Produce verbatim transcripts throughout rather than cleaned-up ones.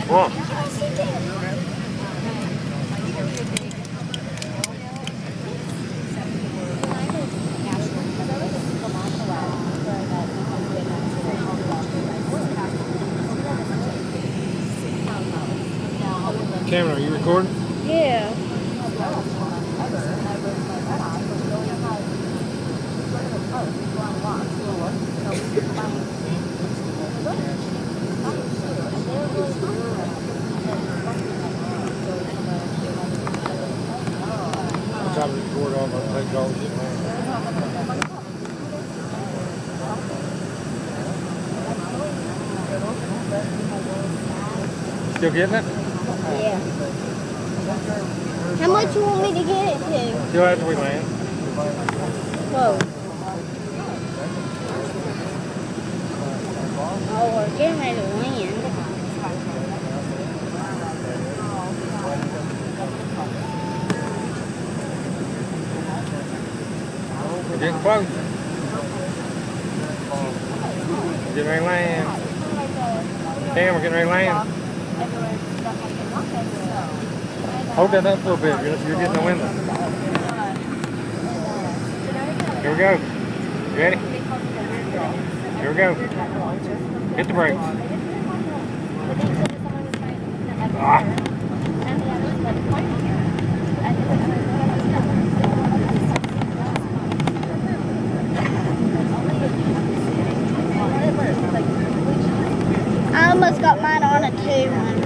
What? Cameron, are you recording? Yeah. I'm trying to record all my play calls. Still getting it? Yeah. How much you want me to get it to? Still after we land. Whoa. Oh, we're getting ready to land. We're getting close. We're getting ready to land. Damn, we're getting ready to land. Hold that up a little bit. You're, you're getting the window. Here we go. You ready? Here we go. Hit the brakes. Ah. I almost got mine on a two one.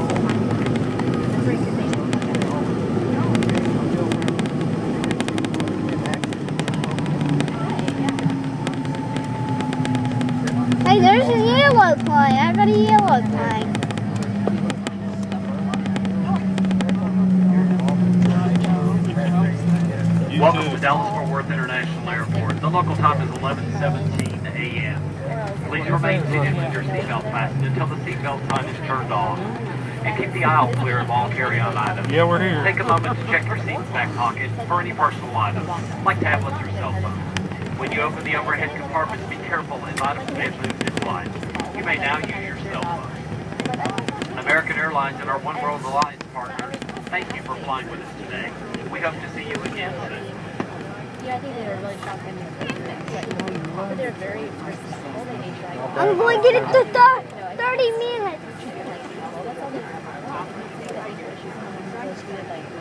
Hey, there's a yellow plane. I got a yellow plane. Welcome to Dallas-Fort Worth International Airport. The local time is eleven seventeen a m Please remain seated with your seatbelt fastened until the seatbelt sign is turned off. And keep the aisle clear of all carry-on items. Yeah, we're here. Take a moment to check your seat's back pocket for any personal items, like tablets or cell phones. When you open the overhead compartments, be careful as items may have moved in flight. You may now use your cell phone. American Airlines and our One World Alliance partners, thank you for flying with us today. We hope to see you again soon. Yeah, I think they were really shocking. But they're very personal. They need like. I'm going to get it to thirty minutes. That's all they.